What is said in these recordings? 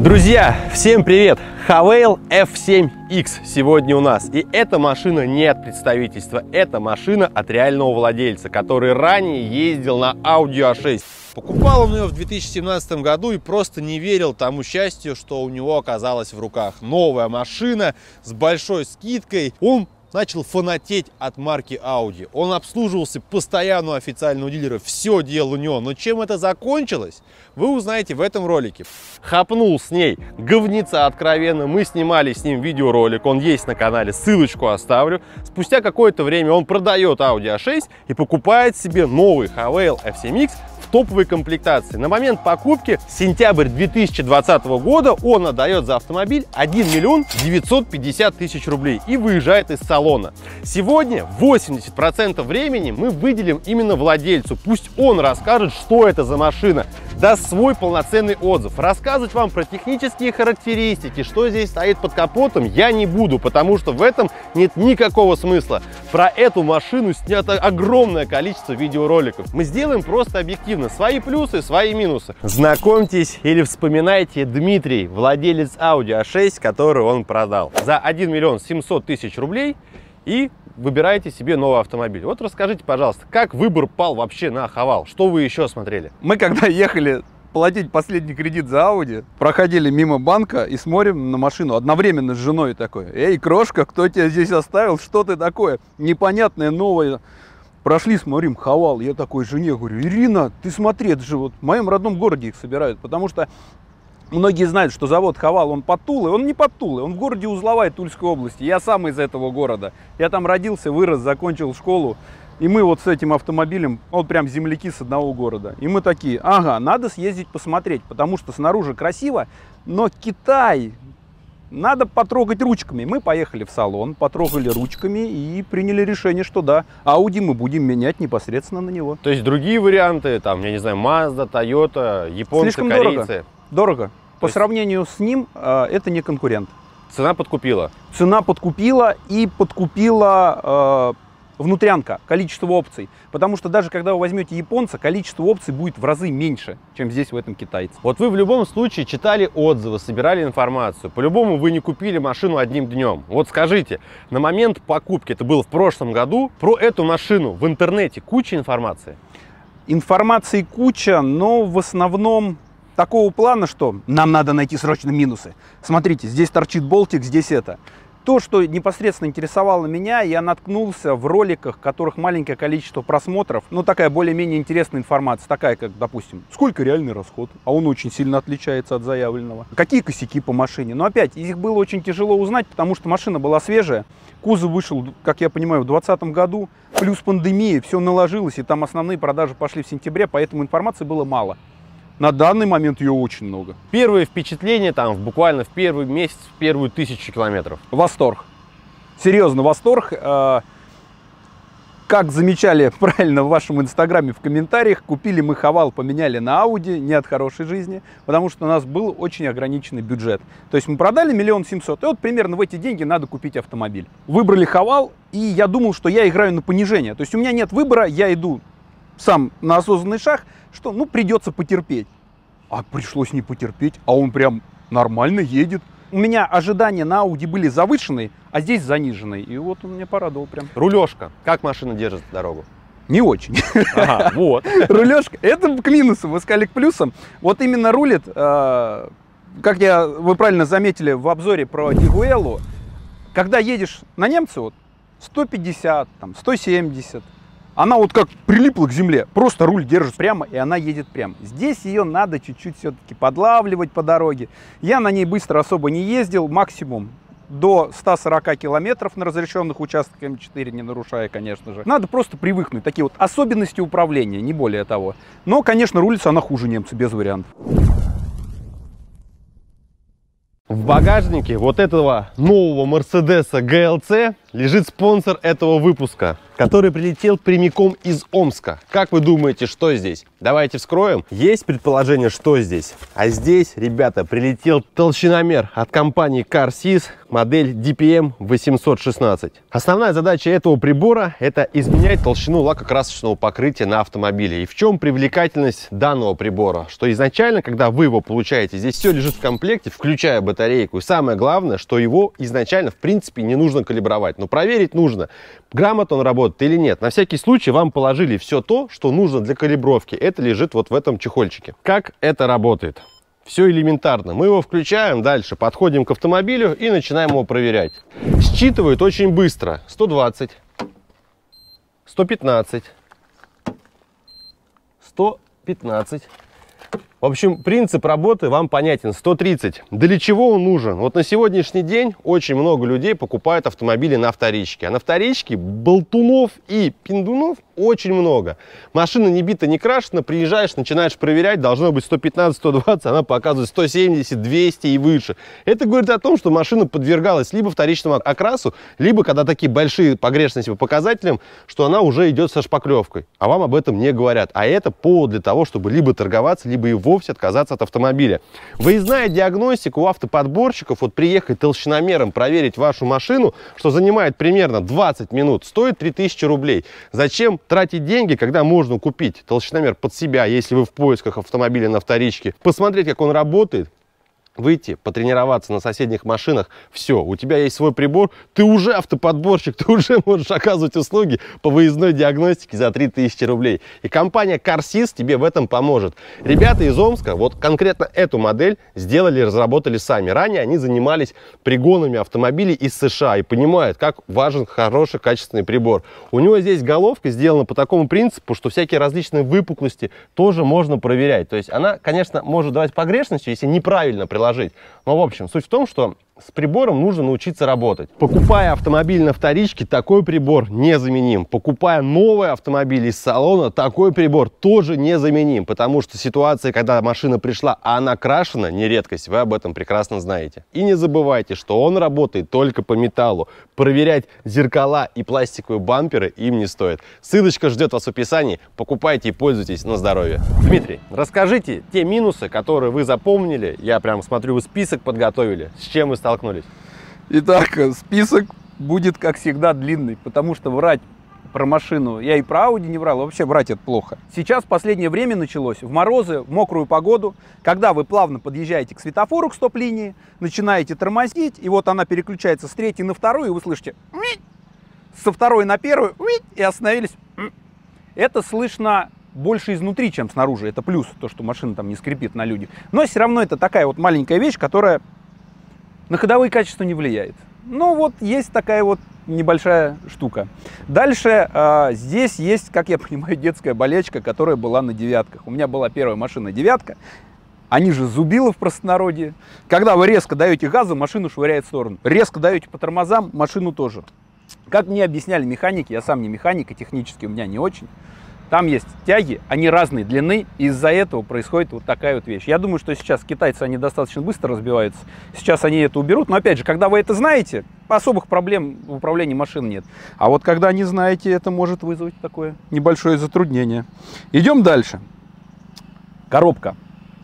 Друзья, всем привет! Havail F7X сегодня у нас. И эта машина не от представительства, это машина от реального владельца, который ранее ездил на Audi A6. Покупал он ее в 2017 году и просто не верил тому счастью, что у него оказалось в руках. Новая машина с большой скидкой. Он начал фанатеть от марки Audi. Он обслуживался постоянно у официального дилера, все делал у него. Но чем это закончилось, вы узнаете в этом ролике. Хапнул с ней говнеца откровенно. Мы снимали с ним видеоролик, он есть на канале, ссылочку оставлю. Спустя какое-то время он продает Audi A6 и покупает себе новый Havail F7X в топовой комплектации. На момент покупки, сентябрь 2020 года, он отдает за автомобиль 1 миллион 950 тысяч рублей и выезжает из салона. Сегодня 80% времени мы выделим именно владельцу. Пусть он расскажет, что это за машина, даст свой полноценный отзыв. Рассказывать вам про технические характеристики, что здесь стоит под капотом, я не буду, потому что в этом нет никакого смысла. Про эту машину снято огромное количество видеороликов. Мы сделаем просто объективно свои плюсы, свои минусы. Знакомьтесь или вспоминайте Дмитрий, владелец Audi A6, который он продал за 1 миллион 700 тысяч рублей, и выбираете себе новый автомобиль. Вот расскажите, пожалуйста, как выбор пал вообще на Havail? Что вы еще смотрели? Мы когда ехали платить последний кредит за Audi, проходили мимо банка и смотрим на машину одновременно с женой такой: «Эй, крошка, кто тебя здесь оставил? Что ты такое? Непонятное, новое». Прошли, смотрим, Havail. Я такой жене говорю: «Ирина, ты смотри, это же вот в моем родном городе их собирают». Потому что многие знают, что завод Havail, он под Тулой. Он не под Тулой, он в городе Узловая Тульской области. Я сам из этого города. Я там родился, вырос, закончил школу. И мы вот с этим автомобилем, вот прям земляки с одного города. И мы такие: ага, надо съездить посмотреть, потому что снаружи красиво, но Китай, надо потрогать ручками. Мы поехали в салон, потрогали ручками и приняли решение, что да, Audi мы будем менять непосредственно на него. То есть другие варианты, там, я не знаю, Mazda, Toyota, японцы, слишком корейцы? Дорого. По сравнению с ним это не конкурент. Цена подкупила? Цена подкупила, и подкупила внутрянка, количество опций. Потому что даже когда вы возьмете японца, количество опций будет в разы меньше, чем здесь в этом китайце. Вот вы в любом случае читали отзывы, собирали информацию. По-любому вы не купили машину одним днем. Вот скажите, на момент покупки, это было в прошлом году, про эту машину в интернете куча информации? Информации куча, но в основном такого плана, что нам надо найти срочно минусы. Смотрите, здесь торчит болтик, здесь это. То, что непосредственно интересовало меня, я наткнулся в роликах, в которых маленькое количество просмотров, ну такая более-менее интересная информация, такая как, допустим, сколько реальный расход, а он очень сильно отличается от заявленного. Какие косяки по машине, но опять, их было очень тяжело узнать, потому что машина была свежая, кузов вышел, как я понимаю, в 2020 году, плюс пандемия, все наложилось, и там основные продажи пошли в сентябре, поэтому информации было мало. На данный момент ее очень много. Первые впечатления там буквально в первый месяц, в первую 1000 километров? Восторг. Серьезно, восторг. Как замечали правильно в вашем инстаграме в комментариях, купили мы Havail, поменяли на Audi, не от хорошей жизни, потому что у нас был очень ограниченный бюджет. То есть мы продали 1 700 000, и вот примерно в эти деньги надо купить автомобиль. Выбрали Havail, и я думал, что я играю на понижение. То есть у меня нет выбора, я иду сам на осознанный шаг, что ну придется потерпеть. А пришлось не потерпеть, а он прям нормально едет. У меня ожидания на Audi были завышенные, а здесь заниженные. И вот он меня порадовал прям. Рулежка. Как машина держит дорогу? Не очень. Ага, вот. Рулежка. Это к минусам, вы сказали к плюсам. Вот именно рулит, как вы правильно заметили в обзоре про Tiguello, когда едешь на немца, вот 150, там, 170, она вот как прилипла к земле, просто руль держит прямо, и она едет прямо. Здесь ее надо чуть-чуть все-таки подлавливать по дороге. Я на ней быстро особо не ездил, максимум до 140 километров на разрешенных участках М4, не нарушая, конечно же. Надо просто привыкнуть, такие вот особенности управления, не более того. Но, конечно, рулится она хуже немца, без вариантов. В багажнике вот этого нового Mercedes GLC лежит спонсор этого выпуска, который прилетел прямиком из Омска. Как вы думаете, что здесь? Давайте вскроем. Есть предположение, что здесь? А здесь, ребята, прилетел толщиномер от компании CarSys, модель DPM 816. Основная задача этого прибора – это изменять толщину лакокрасочного покрытия на автомобиле. И в чем привлекательность данного прибора? Что изначально, когда вы его получаете, здесь все лежит в комплекте, включая батарейку. И самое главное, что его изначально, в принципе, не нужно калибровать. Но проверить нужно, грамотно он работает или нет. На всякий случай вам положили все то, что нужно для калибровки. Это лежит вот в этом чехольчике. Как это работает? Все элементарно. Мы его включаем, дальше подходим к автомобилю и начинаем его проверять. Считывает очень быстро. 120, 115, 115. В общем, принцип работы вам понятен. 130. Для чего он нужен? Вот на сегодняшний день очень много людей покупают автомобили на вторичке. А на вторичке болтунов и пиндунов очень много. Машина не бита, не крашена, приезжаешь, начинаешь проверять, должно быть 115, 120, она показывает 170, 200 и выше. Это говорит о том, что машина подвергалась либо вторичному окрасу, либо когда такие большие погрешности по показателям, что она уже идет со шпаклевкой. А вам об этом не говорят. А это повод для того, чтобы либо торговаться, либо и вовсе отказаться от автомобиля. Выездная диагностика у автоподборщиков, вот приехать толщиномером проверить вашу машину, что занимает примерно 20 минут, стоит 3000 рублей. Зачем тратить деньги, когда можно купить толщиномер под себя, если вы в поисках автомобиля на вторичке, посмотреть, как он работает, выйти, потренироваться на соседних машинах, все, у тебя есть свой прибор, ты уже автоподборщик, ты уже можешь оказывать услуги по выездной диагностике за 3000 рублей. И компания CarSys тебе в этом поможет. Ребята из Омска, вот конкретно эту модель сделали, разработали сами. Ранее они занимались пригонами автомобилей из США и понимают, как важен хороший, качественный прибор. У него здесь головка сделана по такому принципу, что всякие различные выпуклости тоже можно проверять. То есть она, конечно, может давать погрешности, если неправильно приложить. Но, в общем, суть в том, что с прибором нужно научиться работать. Покупая автомобиль на вторичке, такой прибор незаменим. Покупая новый автомобиль из салона, такой прибор тоже незаменим. Потому что ситуация, когда машина пришла, а она крашена, не редкость, вы об этом прекрасно знаете. И не забывайте, что он работает только по металлу. Проверять зеркала и пластиковые бамперы им не стоит. Ссылочка ждет вас в описании. Покупайте и пользуйтесь на здоровье. Дмитрий, расскажите те минусы, которые вы запомнили. Я прям смотрю, вы список подготовили. С чем вы столкнулись? Итак, список будет, как всегда, длинный, потому что врать про машину я и про Audi не врал, вообще врать это плохо. Сейчас в последнее время началось, в морозы, в мокрую погоду, когда вы плавно подъезжаете к светофору, к стоп-линии, начинаете тормозить, и вот она переключается с третьей на вторую, и вы слышите со второй на первую, и остановились. Это слышно больше изнутри, чем снаружи, это плюс, то, что машина там не скрипит на людях. Но все равно это такая вот маленькая вещь, которая на ходовые качества не влияет. Ну вот есть такая вот небольшая штука. Дальше здесь есть, как я понимаю, детская болячка, которая была на девятках. У меня была первая машина девятка. Они же зубилы в простонародье. Когда вы резко даете газу, машину швыряет в сторону. Резко даете по тормозам, машину тоже. Как мне объясняли механики, я сам не механик, и технически у меня не очень. Там есть тяги, они разной длины, и из-за этого происходит вот такая вот вещь. Я думаю, что сейчас китайцы, они достаточно быстро разбиваются. Сейчас они это уберут, но опять же, когда вы это знаете, особых проблем в управлении машин нет. А вот когда не знаете, это может вызвать такое небольшое затруднение. Идем дальше. Коробка.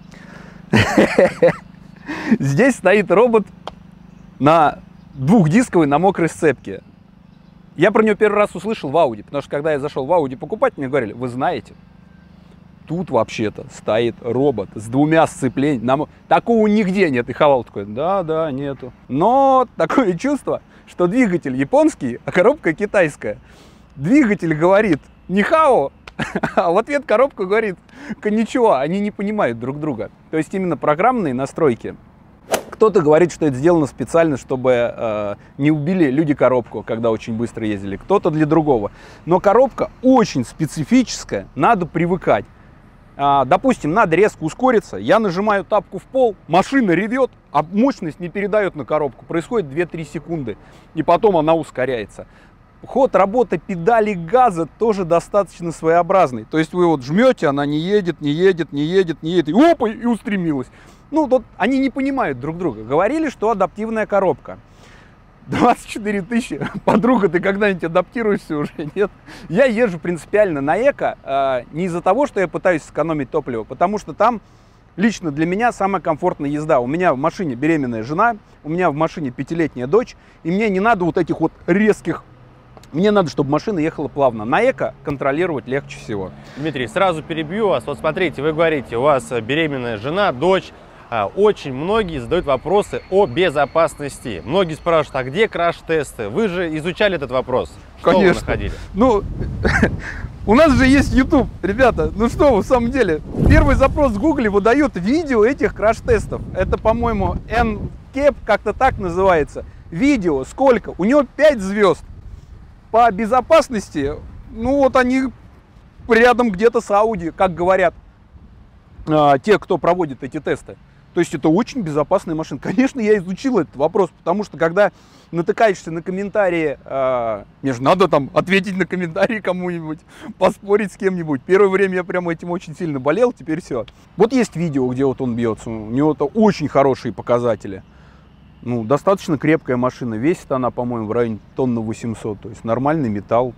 Здесь стоит робот на двухдисковой, на мокрой сцепке. Я про него первый раз услышал в Audi, потому что когда я зашел в Audi покупать, мне говорили, вы знаете, тут вообще-то стоит робот с двумя сцеплениями. Такого нигде нет. И Хавал такой, да, нету. Но такое чувство, что двигатель японский, а коробка китайская. Двигатель говорит нихао, а в ответ коробка говорит конничуа. Они не понимают друг друга. То есть именно программные настройки. Кто-то говорит, что это сделано специально, чтобы не убили люди коробку, когда очень быстро ездили. Кто-то для другого. Но коробка очень специфическая, надо привыкать. Допустим, надо резко ускориться, я нажимаю тапку в пол, машина ревет, а мощность не передает на коробку. Происходит 2-3 секунды, и потом она ускоряется. Ход работы педали газа тоже достаточно своеобразный. То есть вы вот жмете, она не едет, и опа, и устремилась. Ну, вот они не понимают друг друга. Говорили, что адаптивная коробка. 24 тысячи. Подруга, ты когда-нибудь адаптируешься уже? Нет. Я езжу принципиально на эко не из-за того, что я пытаюсь сэкономить топливо, потому что там лично для меня самая комфортная езда. У меня в машине беременная жена, у меня в машине 5-летняя дочь, и мне не надо вот этих вот резких. Мне надо, чтобы машина ехала плавно. На эко контролировать легче всего. Дмитрий, сразу перебью вас. Вот смотрите, вы говорите, у вас беременная жена, дочь. Очень многие задают вопросы о безопасности. Многие спрашивают, а где краш-тесты? Вы же изучали этот вопрос. Что Конечно. вы находили? Ну, у нас же есть YouTube, ребята. Ну что вы, в самом деле, первый запрос в Гугле выдает видео этих краш-тестов. Это, по-моему, NCAP, как-то так называется. Видео, сколько? У него 5 звезд. По безопасности, ну вот они рядом где-то с Audi, как говорят те, кто проводит эти тесты. То есть это очень безопасная машина. Конечно, я изучил этот вопрос, потому что когда натыкаешься на комментарии, мне же надо там ответить на комментарии кому-нибудь, поспорить с кем-нибудь. Первое время я прямо этим очень сильно болел, теперь все. Вот есть видео, где вот он бьется, у него-то очень хорошие показатели. Ну, достаточно крепкая машина, весит она, по-моему, в районе тонны 800, то есть нормальный металл.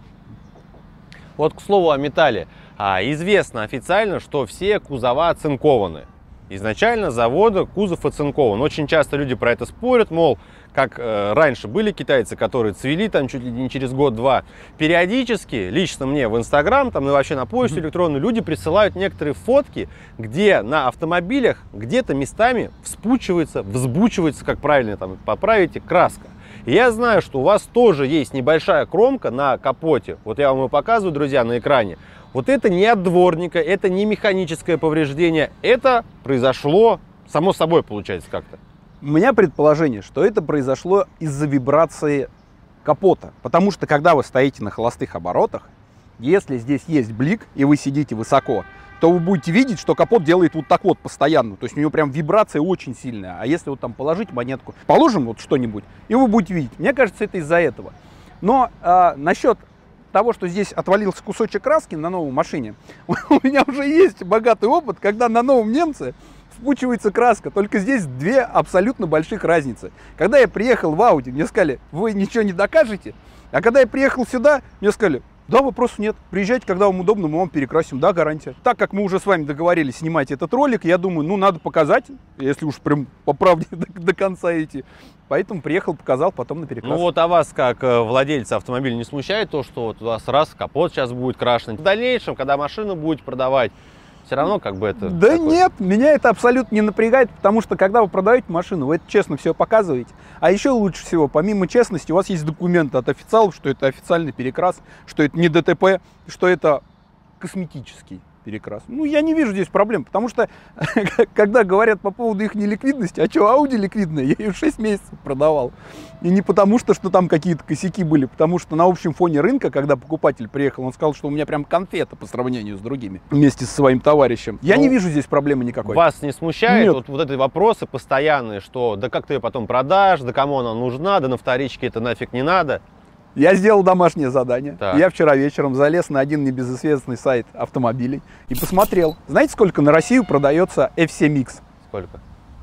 Вот к слову о металле. Известно официально, что все кузова оцинкованы. Изначально с завода кузов оцинкован. Очень часто люди про это спорят, мол, как раньше были китайцы, которые цвели там чуть ли не через год-два. Периодически, лично мне в Инстаграм, там и вообще на почту электронную, люди присылают некоторые фотки, где на автомобилях где-то местами вспучивается, взбучивается, как правильно там поправите, краска. И я знаю, что у вас тоже есть небольшая кромка на капоте. Вот я вам ее показываю, друзья, на экране. Вот это не от дворника, это не механическое повреждение, это произошло само собой, получается, как-то. У меня предположение, что это произошло из-за вибрации капота. Потому что, когда вы стоите на холостых оборотах, если здесь есть блик, и вы сидите высоко, то вы будете видеть, что капот делает вот так вот постоянно. То есть у него прям вибрация очень сильная. А если вот там положить монетку, положим вот что-нибудь, и вы будете видеть. Мне кажется, это из-за этого. Но насчет того, что здесь отвалился кусочек краски на новой машине, у меня уже есть богатый опыт, когда на новом немце вспучивается краска. Только здесь две абсолютно больших разницы. Когда я приехал в Audi, мне сказали, вы ничего не докажете. А когда я приехал сюда, мне сказали, да, вопросов нет. Приезжайте, когда вам удобно, мы вам перекрасим. Да, гарантия. Так как мы уже с вами договорились снимать этот ролик, я думаю, ну, надо показать, если уж прям по правде до конца идти. Поэтому приехал, показал, потом на перекрас. Ну вот, а вас, как владельца автомобиля, не смущает то, что вот у вас раз капот сейчас будет крашеный? В дальнейшем, когда машину будете продавать, все равно как бы это... Да такое... нет, меня это абсолютно не напрягает, потому что когда вы продаете машину, вы это честно все показываете. А еще лучше всего, помимо честности, у вас есть документы от официалов, что это официальный перекрас, что это не ДТП, что это косметический перекрас. Ну, я не вижу здесь проблем, потому что, когда говорят по поводу их неликвидности, а что, Audi ликвидная, я ее 6 месяцев продавал. И не потому что там какие-то косяки были, потому что на общем фоне рынка, когда покупатель приехал, он сказал, что у меня прям конфета по сравнению с другими, вместе со своим товарищем. Я не вижу здесь проблемы никакой. Вас не смущает вот эти вопросы постоянные, что да как ты ее потом продашь, да кому она нужна, да на вторичке это нафиг не надо? Я сделал домашнее задание. Так. Я вчера вечером залез на один небезызвестный сайт автомобилей и посмотрел. Знаете, сколько на Россию продается F7X? Сколько?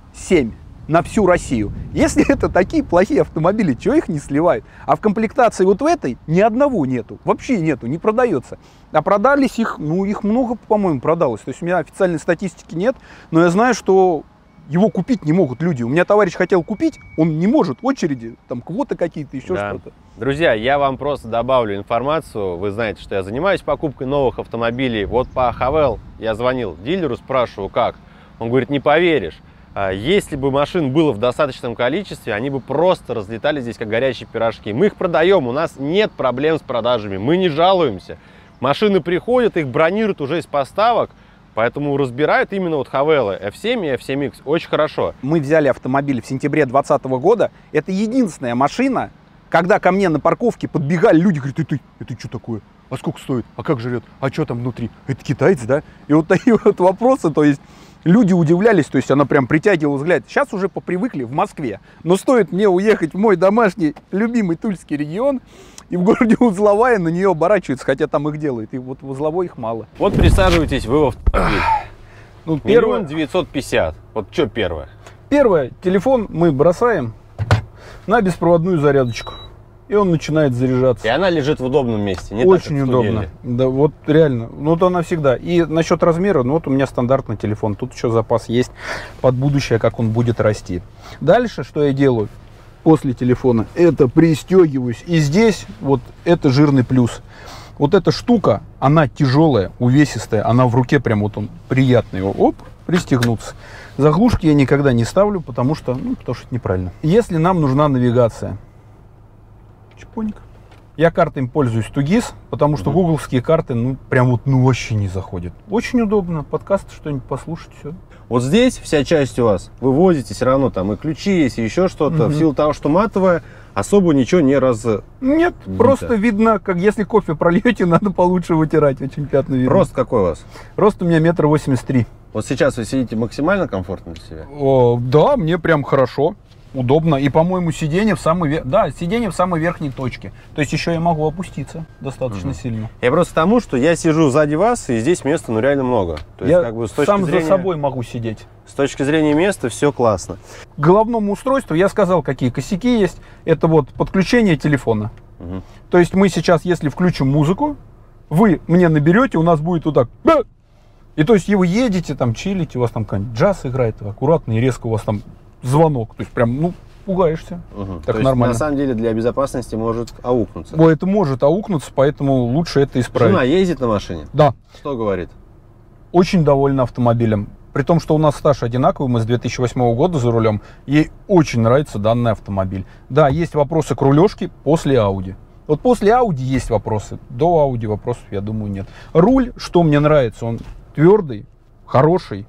7. На всю Россию. Если это такие плохие автомобили, чего их не сливают? А в комплектации вот в этой ни одного нету. Вообще нету, не продается. А продались их, ну их много, по-моему, продалось. То есть у меня официальной статистики нет, но я знаю, что его купить не могут люди. У меня товарищ хотел купить, он не может. Очереди, там квоты какие-то, еще что-то. Друзья, я вам просто добавлю информацию. Вы знаете, что я занимаюсь покупкой новых автомобилей. Вот по Havel я звонил дилеру, спрашиваю, как. Он говорит, не поверишь. Если бы машин было в достаточном количестве, они бы просто разлетали здесь, как горячие пирожки. Мы их продаем, у нас нет проблем с продажами, мы не жалуемся. Машины приходят, их бронируют уже из поставок. Поэтому разбирают именно вот Havel F7 и F7X очень хорошо. Мы взяли автомобиль в сентябре 2020 года. Это единственная машина, когда ко мне на парковке подбегали люди, говорят, это что такое? А сколько стоит? А как жрет? А что там внутри? Это китаец, да? И вот такие вот вопросы, то есть люди удивлялись, то есть она прям притягивала взгляд. Сейчас уже попривыкли в Москве. Но стоит мне уехать в мой домашний любимый Тульский регион, и в городе Узловая на нее оборачиваются, хотя там их делают. И вот в Узловой их мало. Вот присаживайтесь вы в автомобиль. Ну, 1 950 000. Вот что первое? Первое, телефон мы бросаем. на беспроводную зарядочку. И он начинает заряжаться. И она лежит в удобном месте, не очень так, как удобно. Да, вот реально. Ну, вот она всегда. И насчет размера, ну, вот у меня стандартный телефон. Тут еще запас есть под будущее, как он будет расти. Дальше, что я делаю после телефона, это пристегиваюсь. И здесь вот это жирный плюс. Вот эта штука, она тяжелая, увесистая. Она в руке прям вот он приятный. Оп, пристегнуться. Заглушки я никогда не ставлю, потому что это неправильно. Если нам нужна навигация, чпоник. Я картами пользуюсь Тугис, потому что гугловские карты, вообще не заходят. Очень удобно, подкасты что-нибудь послушать, все. Вот здесь вся часть у вас, вы возите все равно там и ключи есть, и еще что-то. В силу того, что матовая, особо ничего не Нет, просто видно, как если кофе прольете, надо получше вытирать, очень пятна видно. Рост какой у вас? Рост у меня 1,83 м. Вот сейчас вы сидите максимально комфортно для себя? Да, мне прям хорошо. Удобно. И, по-моему, сиденье в самой верхней точке. То есть еще я могу опуститься достаточно сильно. Я просто тому, что я сижу сзади вас, и здесь места реально много. То есть, я сам за собой могу сидеть. С точки зрения места все классно. К головному устройству я сказал, какие косяки есть. Это вот подключение телефона. То есть мы сейчас, если включим музыку, вы мне наберете, у нас будет вот так. И то есть вы едете, там чилите, у вас там какой-нибудь джаз играет, аккуратно и резко у вас там звонок, то есть прям, пугаешься. Так то нормально. Есть, на самом деле для безопасности может аукнуться. Это может аукнуться, поэтому лучше это исправить. Жена ездит на машине? Да. Что говорит? Очень довольна автомобилем. При том, что у нас стаж одинаковый, мы с 2008 года за рулем. Ей очень нравится данный автомобиль. Да, есть вопросы к рулежке после Audi. Вот после Audi есть вопросы. До Audi вопросов, я думаю, нет. Руль, что мне нравится, он твердый, хороший.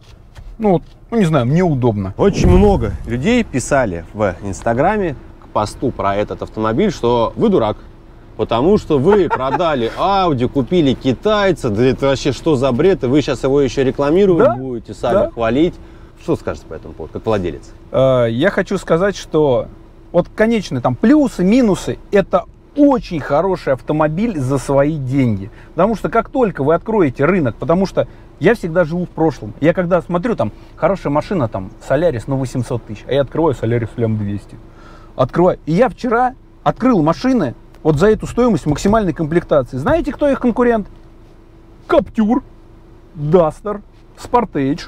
Не знаю, мне удобно. Очень много людей писали в Инстаграме к посту про этот автомобиль, что вы дурак, потому что вы продали Audi, купили китайца, да это вообще что за бред, и вы сейчас его еще рекламировать будете, сами хвалить. Что скажете по этому поводу, как владелец? Я хочу сказать, что вот конечные там плюсы, минусы, это очень хороший автомобиль за свои деньги. Потому что как только вы откроете рынок, потому что я всегда живу в прошлом. Я когда смотрю, там, хорошая машина, там, Солярис, 800 тысяч, а я открываю Солярис лям 200. Открываю. И я вчера открыл машины вот за эту стоимость максимальной комплектации. Знаете, кто их конкурент? Каптюр, Дастер, Спортейдж.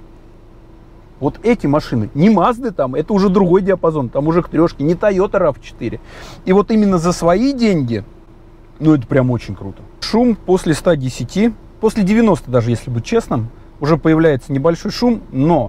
Вот эти машины, не Мазды там, это уже другой диапазон, там уже к трешке, не Toyota RAV4. И вот именно за свои деньги, это прям очень круто. Шум после 110, после 90 даже, если быть честным, уже появляется небольшой шум, но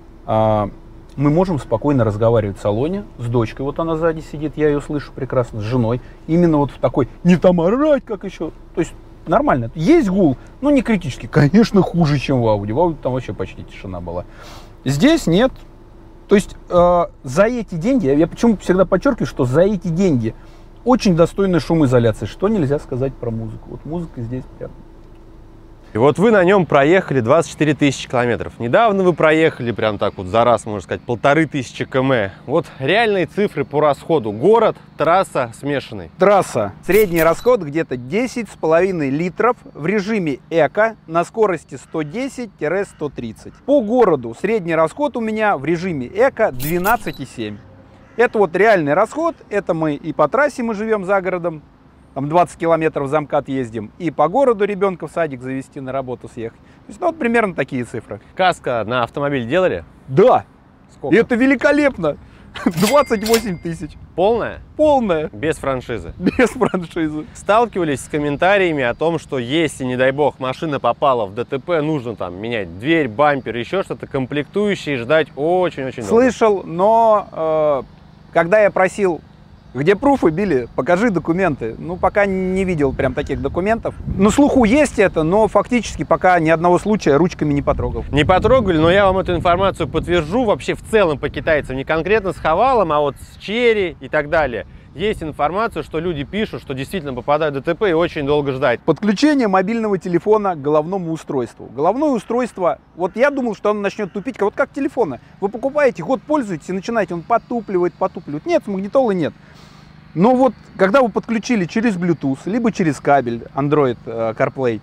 мы можем спокойно разговаривать в салоне с дочкой, вот она сзади сидит, я ее слышу прекрасно, с женой. Именно вот в такой, не там орать, как еще, то есть нормально. Есть гул, но не критически, конечно, хуже, чем в Audi. В Audi там вообще почти тишина была. Здесь нет. То есть за эти деньги, я почему всегда подчеркиваю, что за эти деньги очень достойная шумоизоляция. Что нельзя сказать про музыку. Вот музыка здесь прям. И вот вы на нем проехали 24 тысячи километров. Недавно вы проехали прям так вот за раз, можно сказать, 1500 км. Вот реальные цифры по расходу. Город, трасса, смешанный. Трасса. Средний расход где-то 10,5 литров в режиме эко на скорости 110-130. По городу средний расход у меня в режиме эко 12,7. Это вот реальный расход. Это мы и по трассе мы живем за городом. Там 20 километров за МКАД ездим, и по городу ребенка в садик завести, на работу съехать. То есть, вот примерно такие цифры. Каска на автомобиль делали? Да. Сколько? И это великолепно. 28 тысяч. Полная? Полная. Без франшизы? Без франшизы. Сталкивались с комментариями о том, что если, не дай бог, машина попала в ДТП, нужно там менять дверь, бампер, еще что-то, комплектующие, ждать очень-очень долго. Слышал, но когда я просил... Где пруфы били? Покажи документы. Пока не видел прям таких документов. На слуху есть это, но фактически пока ни одного случая ручками не потрогал. Не потрогали, но я вам эту информацию подтвержу. Вообще в целом по китайцам, не конкретно с Хавалом, а вот с Черри и так далее. Есть информация, что люди пишут, что действительно попадают в ДТП и очень долго ждать. Подключение мобильного телефона к головному устройству. Головное устройство, вот я думал, что оно начнет тупить, вот как телефона. Вы покупаете, год пользуетесь и начинаете, он потупливает. Нет, с магнитолы нет. Но вот, когда вы подключили через Bluetooth, либо через кабель Android CarPlay,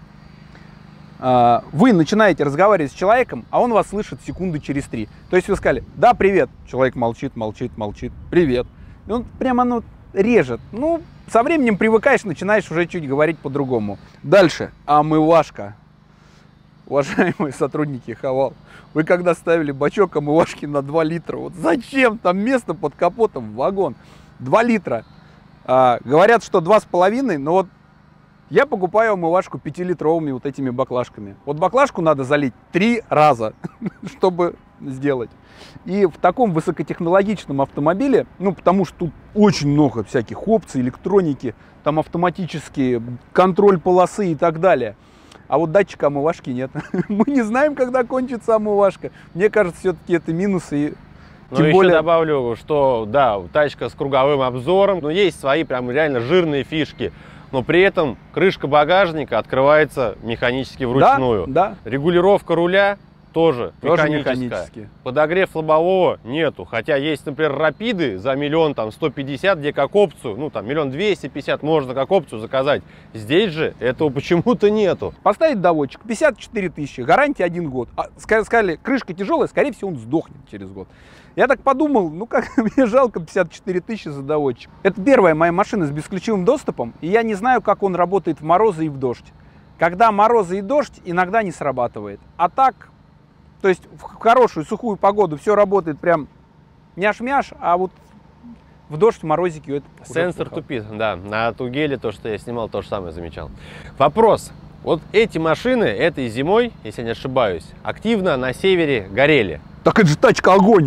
вы начинаете разговаривать с человеком, а он вас слышит секунды через 3. То есть вы сказали, да, привет. Человек молчит, молчит, молчит. Привет. И он прямо оно режет. Ну, со временем привыкаешь, начинаешь уже чуть говорить по-другому. Дальше. Омывашка. Уважаемые сотрудники Haval, вы когда ставили бачок омывашки на 2 литра, вот зачем там место под капотом, вагон? 2 литра. Говорят, что 2,5, но вот я покупаю омывашку 5-литровыми вот этими баклажками. Вот баклажку надо залить 3 раза, чтобы сделать. И в таком высокотехнологичном автомобиле, ну, потому что тут очень много всяких опций, электроники, там автоматические, контроль полосы и так далее. А вот датчика омывашки нет. Мы не знаем, когда кончится омывашка. Мне кажется, все-таки это минусы. Ну, еще добавлю, что, да, тачка с круговым обзором, но есть свои прям реально жирные фишки. Но при этом крышка багажника открывается механически вручную. Да, да. Регулировка руля тоже механическая. Подогрев лобового нету. Хотя есть, например, рапиды за 1 150 000, где как опцию, ну там 1 250 000 можно как опцию заказать. Здесь же этого почему-то нету. Поставить доводчик 54 000, гарантия 1 год. Сказали, крышка тяжелая, скорее всего он сдохнет через год. Я так подумал, ну как, мне жалко 54 000 за доводчик. Это первая моя машина с бесключевым доступом, и я не знаю, как он работает в морозы и в дождь. Когда морозы и дождь, иногда не срабатывает. А так, то есть в хорошую сухую погоду все работает прям няш-мяш, а вот в дождь, в морозики это... Сенсор тупит, да. На Тугеле то, что я снимал, то же самое замечал. Вопрос. Вот эти машины этой зимой, если я не ошибаюсь, активно на севере горели. Так это же тачка огонь!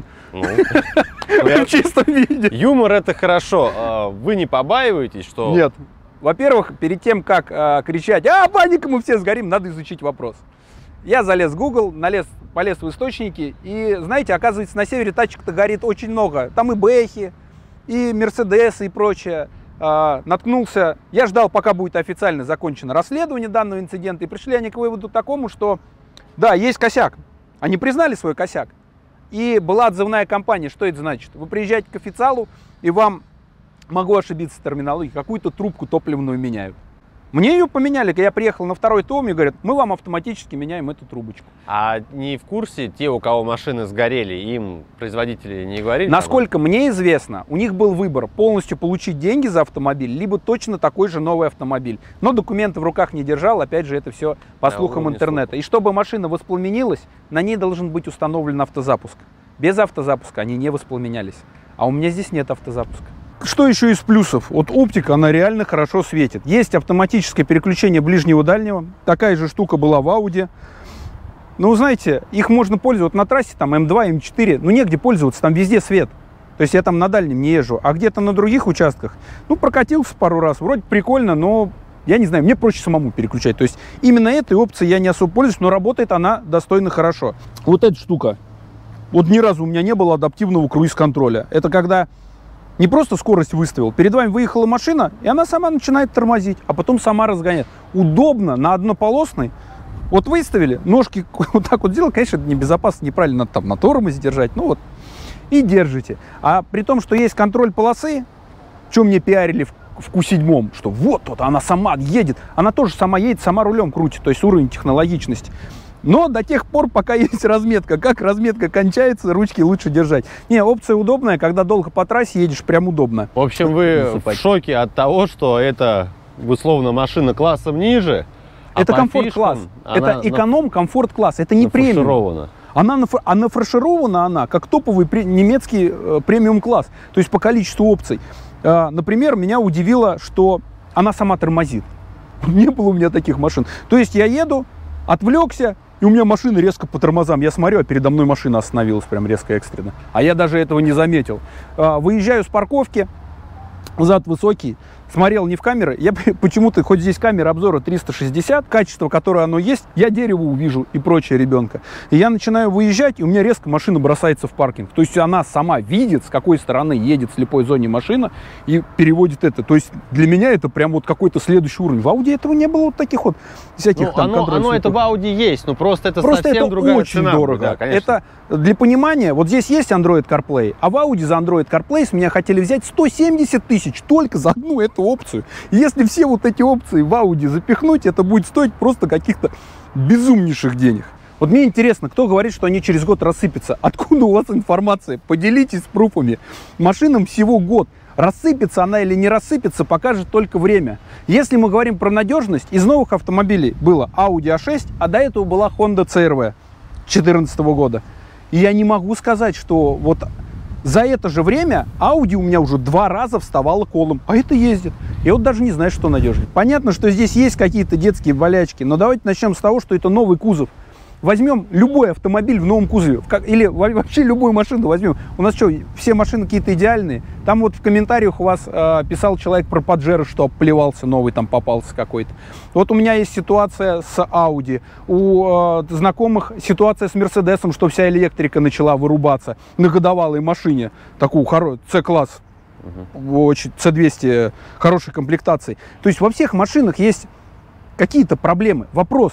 В чистом виде. Юмор — это хорошо. Вы не побаиваетесь, что... Нет. Во-первых, перед тем, как кричать, паника, мы все сгорим, надо изучить вопрос. Я залез в Google, полез в источники, и, знаете, оказывается, на севере тачек-то горит очень много. Там и Бэхи, и Мерседесы, и прочее. Наткнулся, я ждал, пока будет официально закончено расследование данного инцидента, и пришли они к выводу такому, что, да, есть косяк. Они признали свой косяк. И была отзывная кампания. Что это значит? Вы приезжаете к официалу, и вам, могу ошибиться в терминологии, какую-то трубку топливную меняют. Мне ее поменяли, я приехал на второй ТОМ и говорят, мы вам автоматически меняем эту трубочку. А не в курсе те, у кого машины сгорели, им производители не говорили? Насколько мне известно, у них был выбор полностью получить деньги за автомобиль, либо точно такой же новый автомобиль. Но документы в руках не держал, опять же, это все по слухам интернета. И чтобы машина воспламенилась, на ней должен быть установлен автозапуск. Без автозапуска они не воспламенялись. А у меня здесь нет автозапуска. Что еще из плюсов? Вот оптика, она реально хорошо светит. Есть автоматическое переключение ближнего-дальнего. Такая же штука была в Audi. Ну, знаете, их можно пользоваться на трассе, там М2, М4. Ну, негде пользоваться, там везде свет. То есть я там на дальнем не езжу. А где-то на других участках, ну, прокатился пару раз. Вроде прикольно, но я не знаю, мне проще самому переключать. То есть именно этой опцией я не особо пользуюсь, но работает она достойно хорошо. Вот эта штука. Вот ни разу у меня не было адаптивного круиз-контроля. Это когда... Не просто скорость выставил, перед вами выехала машина, и она сама начинает тормозить, а потом сама разгоняет. Удобно, на однополосной. Вот выставили, ножки вот так вот сделал, конечно, это небезопасно, неправильно, надо там на тормозе держать, ну вот, и держите. А при том, что есть контроль полосы, что мне пиарили в Q7, что вот она сама едет, она тоже сама едет, сама рулем крутит, то есть уровень технологичности. Но до тех пор, пока есть разметка. Как разметка кончается, ручки лучше держать. Не, опция удобная, когда долго по трассе едешь, прям удобно. В общем, вы в шоке от того, что это, условно, машина классом ниже. Это комфорт-класс. Это эконом-комфорт-класс. Это не премиум. Она нафарширована, она как топовый немецкий премиум-класс. То есть по количеству опций. Например, меня удивило, что она сама тормозит. Не было у меня таких машин. То есть я еду, отвлекся, и у меня машина резко по тормозам. Я смотрю, а передо мной машина остановилась прям резко экстренно. А я даже этого не заметил. Выезжаю с парковки, зад высокий, смотрел не в камеры. Я почему-то, хоть здесь камера обзора 360, качество, которое оно есть, я дерево увижу и прочее ребенка. И я начинаю выезжать, и у меня резко машина бросается в паркинг. То есть она сама видит, с какой стороны едет в слепой зоне машина, и переводит это. То есть для меня это прям вот какой-то следующий уровень. В Audi этого не было вот таких вот всяких там контролей. Оно это в Audi есть, но просто это совсем это другая очень цена. Дорого. Да, это для понимания, вот здесь есть Android CarPlay, а в Audi за Android CarPlay с меня хотели взять 170 000 только за одну эту опцию. Если все вот эти опции в Audi запихнуть, это будет стоить просто каких-то безумнейших денег. Вот мне интересно, кто говорит, что они через год рассыпятся? Откуда у вас информация? Поделитесь пруфами. Машинам всего год. Рассыпется она или не рассыпется, покажет только время. Если мы говорим про надежность, из новых автомобилей было Audi A6, а до этого была Honda CR-V 2014 года. И я не могу сказать, что вот за это же время Audi у меня уже 2 раза вставала колом, а это ездит. Я вот даже не знаю, что надежнее. Понятно, что здесь есть какие-то детские болячки, но давайте начнем с того, что это новый кузов. Возьмем любой автомобиль в новом кузове, или вообще любую машину возьмем. У нас что, все машины какие-то идеальные? Там вот в комментариях у вас писал человек про Паджеро, что обплевался, новый там попался какой-то. Вот у меня есть ситуация с Audi, у знакомых ситуация с Мерседесом, что вся электрика начала вырубаться на годовалой машине, такую C-класс, очень C200 хорошей комплектации. То есть во всех машинах есть какие-то проблемы. Вопрос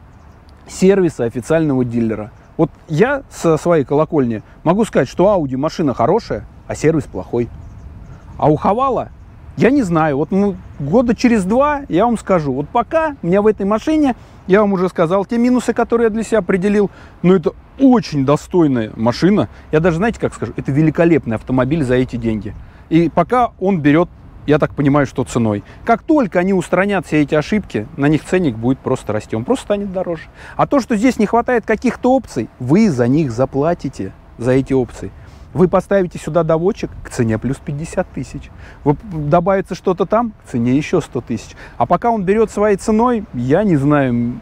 сервиса официального дилера. Вот я со своей колокольни могу сказать, что Audi машина хорошая, а сервис плохой. А у Haval я не знаю. Вот года через 2 я вам скажу. Вот пока у меня в этой машине, я вам уже сказал те минусы, которые я для себя определил, но это очень достойная машина. Я даже, знаете, как скажу, это великолепный автомобиль за эти деньги. И пока он берет, я так понимаю, что ценой. Как только они устранят все эти ошибки, на них ценник будет просто расти. Он просто станет дороже. А то, что здесь не хватает каких-то опций, вы за них заплатите, за эти опции. Вы поставите сюда доводчик к цене плюс 50 тысяч. Добавится что-то там, к цене еще 100 тысяч. А пока он берет своей ценой, я не знаю,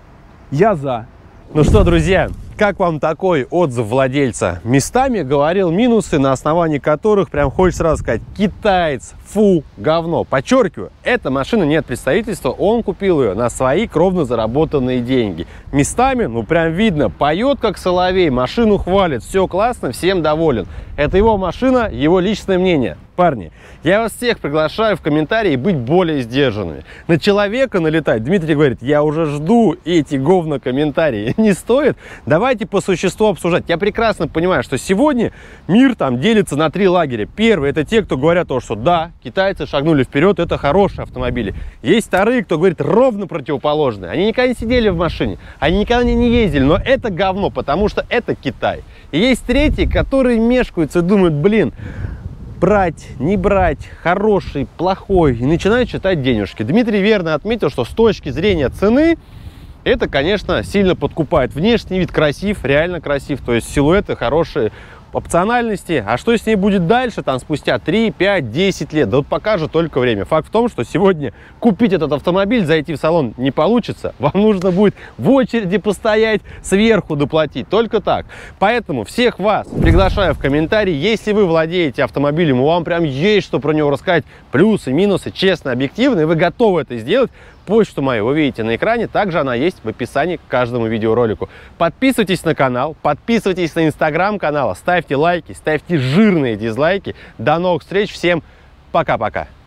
я за. Ну что, друзья, как вам такой отзыв владельца? Местами говорил минусы, на основании которых прям хочется сразу сказать: китаец, фу, говно. Подчеркиваю, эта машина нет представительства, он купил ее на свои кровно заработанные деньги. Местами, ну прям видно, поет как соловей, машину хвалит, все классно, всем доволен. Это его машина, его личное мнение. Парни, я вас всех приглашаю в комментарии быть более сдержанными. На человека налетать, Дмитрий говорит, я уже жду эти говно-комментарии. Не стоит? Давайте по существу обсуждать. Я прекрасно понимаю, что сегодня мир там делится на 3 лагеря. Первый — это те, кто говорят то, что да, китайцы шагнули вперед, это хорошие автомобили. Есть вторые, кто говорит ровно противоположное. Они никогда не сидели в машине, они никогда не ездили, но это говно, потому что это Китай. И есть третьи, которые мешкаются и думают, блин, брать, не брать, хороший, плохой, и начинают считать денежки. Дмитрий верно отметил, что с точки зрения цены это, конечно, сильно подкупает. Внешний вид красив, реально красив, то есть силуэты хорошие, опциональности. А что с ней будет дальше, там спустя 3, 5, 10 лет, да вот покажет только время. Факт в том, что сегодня купить этот автомобиль, зайти в салон не получится. Вам нужно будет в очереди постоять, сверху доплатить. Только так. Поэтому всех вас приглашаю в комментарии. Если вы владеете автомобилем, у вам прям есть что про него рассказать, плюсы, минусы, честно, объективно, и вы готовы это сделать, почту мою вы видите на экране, также она есть в описании к каждому видеоролику. Подписывайтесь на канал, подписывайтесь на инстаграм канала, ставьте лайки, ставьте жирные дизлайки. До новых встреч, всем пока-пока.